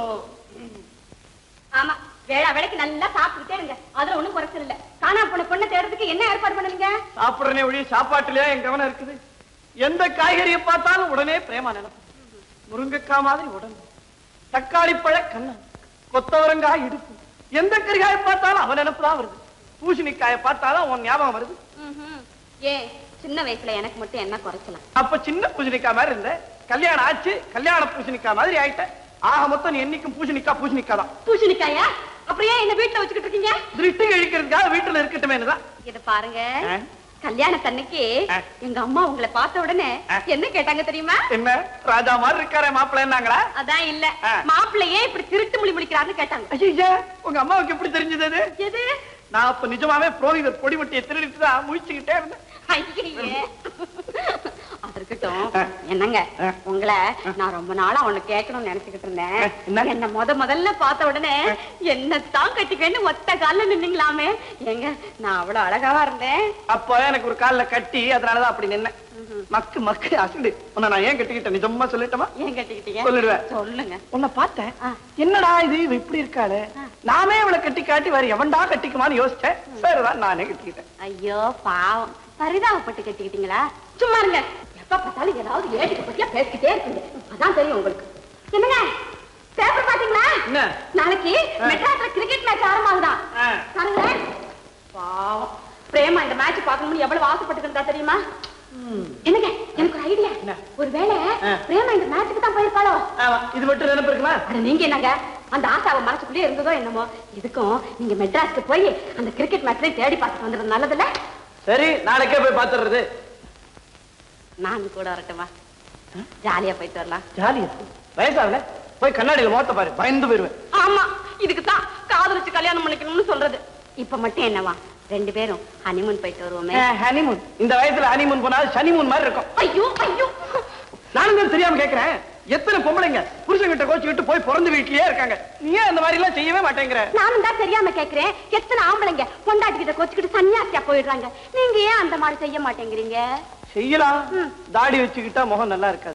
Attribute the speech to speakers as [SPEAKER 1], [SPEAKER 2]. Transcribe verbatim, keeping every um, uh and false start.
[SPEAKER 1] ஆமா, வேளா வேலைக்கு நல்லா சாப்பிட்டுட்டே இருங்க. அதுல ஒண்ணும் குறைச்சல் இல்ல. காணாம போன பொண்ணை தேடுறதுக்கு என்ன ஏற்பாடு பண்ணுவீங்க?
[SPEAKER 2] சாப்பிடுறனே ஒழி சாப்பாட்டுலயே என் கவனம் இருக்குது. எந்த காய்கறியை பார்த்தாலும் உடனே பிரேமா நினைப்பு. முருங்கைக்காய் மாதிரி உடம்பு, தக்காளி பழ கண்ணம், கொத்தவரங்காய் இடுப்பு, எந்த கறிகாயை பார்த்தாலும் அவன் நினைப்புதான் வருது. பூசணிக்காயை பார்த்தாலும் உன் ஞாபகம் வருது.
[SPEAKER 1] ஏன் சின்ன வயசுல எனக்கு மட்டும் என்ன குறைச்சலாம்?
[SPEAKER 2] அப்ப சின்ன பூசணிக்காய் மாதிரி இருந்த, கல்யாணம் ஆச்சு கல்யாண பூசணிக்காய் மாதிரி ஆயிட்ட. ஆக மொத்தம் நீ என்னைக்கும் பூசணிக்காய் பூசணிக்காய் தான்.
[SPEAKER 1] பூசணிக்காயா? அப்படியே என்ன வீட்டுல வச்சுக்கிட்டு இருக்கீங்க?
[SPEAKER 2] திருட்டு கழிக்கிறதுக்காக வீட்டுல இருக்கட்டுமே தான்.
[SPEAKER 1] இத பாருங்க, கல்யாணத்தன்னைக்கு எங்க அம்மா உங்களை பார்த்த உடனே என்ன கேட்டாங்க தெரியுமா?
[SPEAKER 2] என்ன ராஜா மாதிரி இருக்காரே மாப்பிள்ள என்னங்களா?
[SPEAKER 1] அதான் இல்ல, மாப்பிள்ளையே இப்படி திருட்டு மொழி முடிக்கிறாருன்னு கேட்டாங்க.
[SPEAKER 2] ஐயா, உங்க அம்மாவுக்கு எப்படி தெரிஞ்சது?
[SPEAKER 1] எது?
[SPEAKER 2] நான் அப்ப நிஜமாவே புரோகிதர் பொடிமட்டியை திருடிட்டு தான் முழிச்சுக்கிட்டே இருந்தேன்.
[SPEAKER 1] அது இருக்கட்டும், என்னங்க உங்களை நான் ரொம்ப நாளா ஒண்ணு கேட்கணும்னு நினைச்சுக்கிட்டு இருந்தேன். என்ன முத முதல்ல பார்த்த உடனே என்னத்தான் கட்டிக்கன்னு ஒத்த கால நின்னீங்களாமே, ஏங்க நான் அவ்வளவு அழகாவா இருந்தேன்.
[SPEAKER 2] அப்ப எனக்கு ஒரு காலில் கட்டி, அதனாலதான் அப்படி நின்னேன். மக்கு மக்கு அசடு. உன்னை நான் ஏன் கட்டிக்கிட்டேன் நிஜமா சொல்லட்டுமா?
[SPEAKER 1] ஏன் கட்டிக்கிட்டீங்க?
[SPEAKER 2] சொல்லிடுவேன்.
[SPEAKER 1] சொல்லுங்க.
[SPEAKER 2] உன்னை பார்த்தேன், என்னடா இது இவ இப்படி இருக்காளே, நாமே இவளை கட்டி காட்டி வேற எவன்டா கட்டிக்குமான்னு யோசிச்சேன். சரிதான், நானே கட்டிக்கிட்டேன்.
[SPEAKER 1] ஐயோ பாவம், பரிதாபப்பட்டு கட்டிக்கிட்டீங்களா? சும்மா இருங்க, எப்ப பார்த்தாலும் ஏதாவது ஏட்டுக்கு பத்தியா பேசிக்கிட்டே இருக்குங்க. அதான் தெரியும் உங்களுக்கு. என்னங்க பேப்பர் பாத்தீங்களா? நாளைக்கு மெட்ராஸ்ல கிரிக்கெட் மேட்ச் ஆரம்பமாகுதான். பாருங்களேன். பாவம் பிரேமா இந்த மேட்ச் பார்க்கணும்னு எவ்வளவு ஆசைப்பட்டு இருந்தா தெரியுமா? என்னங்க எனக்கு ஒரு ஐடியா. ஒருவேளை பிரேமா இந்த மேட்சுக்கு தான் போயிருப்பாளோ?
[SPEAKER 2] இது மட்டும் நினைப்பு இருக்குமா?
[SPEAKER 1] நீங்க என்னங்க அந்த ஆசாவை மனசுக்குள்ளே இருந்ததோ என்னமோ. இதுக்கும் நீங்க மெட்ராஸ்க்கு போய் அந்த கிரிக்கெட் மேட்ச்ல தேடி பார்த்துட்டு வந்துடுறது நல்லதுல்ல?
[SPEAKER 2] சரி, நாளைக்கே போய் பார்த்துடுறது.
[SPEAKER 1] நான் கூட வரட்டுமா? ஜாலியா போயிட்டு வரலாம்.
[SPEAKER 2] ஜாலியா? வயசாகல, போய் கண்ணாடியில மோத்த பாரு, பயந்து போயிருவேன்.
[SPEAKER 1] ஆமா, இதுக்கு தான் காதலிச்சு கல்யாணம் பண்ணிக்கணும்னு சொல்றது. இப்ப மட்டும் என்னவா, ரெண்டு பேரும் ஹனிமூன் போயிட்டு வருவோமே.
[SPEAKER 2] ஹனிமூன்? இந்த வயசுல ஹனிமூன் போனால் சனிமூன் மாதிரி இருக்கும்.
[SPEAKER 1] ஐயோ ஐயோ,
[SPEAKER 2] நானும் தெரியாம கேட்கிறேன். எத்தனை பொம்பளைங்க புருஷன்கிட்ட கோச்சுக்கிட்டு போய் பிறந்த வீட்லயே இருக்காங்க. நீ ஏன் அந்த மாதிரி எல்லாம் செய்யவே மாட்டேங்கிற?
[SPEAKER 1] நானும் தான் தெரியாம கேட்கிறேன். எத்தனை ஆம்பளைங்க பொண்டாட்டிக்கிட்ட கோச்சுக்கிட்டு சன்னியாசியா போயிடுறாங்க. நீங்க ஏன் அந்த மாதிரி செய்ய மாட்டேங்கிறீங்க?
[SPEAKER 2] செய்யலாம், தாடி வச்சுக்கிட்டா முகம் நல்லா இருக்காது.